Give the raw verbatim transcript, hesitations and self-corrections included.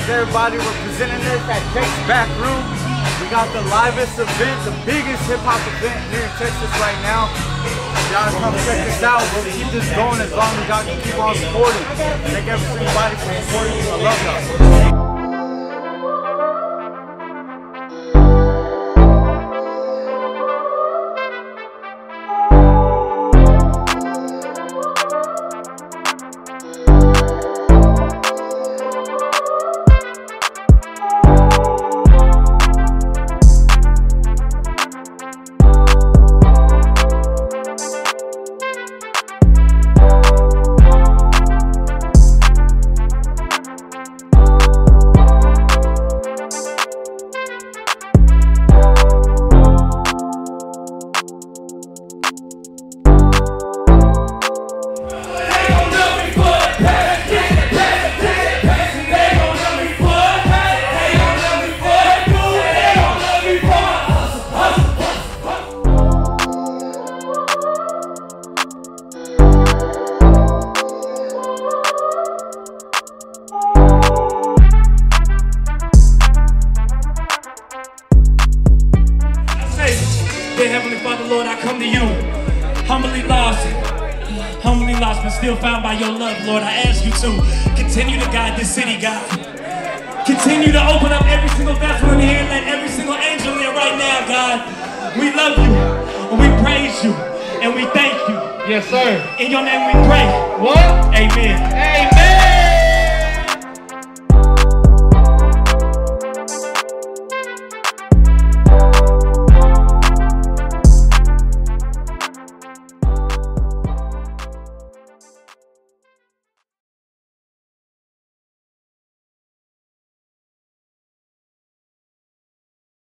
is everybody representing this at Jake's Back Room. We got the livest event, the biggest hip-hop event here in Texas right now. Y'all come check this out. We'll keep this going as long as y'all can keep on supporting. Thank everybody for supporting. I love y'all. Dear Heavenly Father, Lord, I come to you, humbly lost, humbly lost, but still found by your love, Lord. I ask you to continue to guide this city, God. Continue to open up every single vessel in here and let every single angel in there right now, God. We love you, and we praise you, and we thank you. Yes, sir. In your name we pray. What? Amen. Amen.